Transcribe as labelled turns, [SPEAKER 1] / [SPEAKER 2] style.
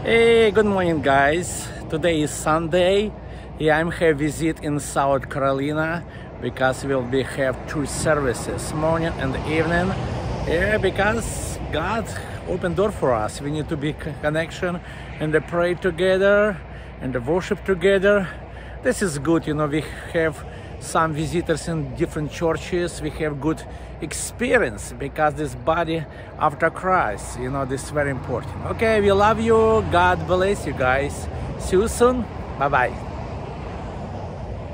[SPEAKER 1] Hey, good morning, guys. Today is Sunday. I'm have visit in South Carolina because we'll be have two services, morning and evening. Because God opened door for us. We need to be connection and pray together and worship together. This is good, we have some visitors in different churches. We have good experience because this body after Christ, this is very important. Okay, we love you. God bless you guys. See you soon. Bye-bye.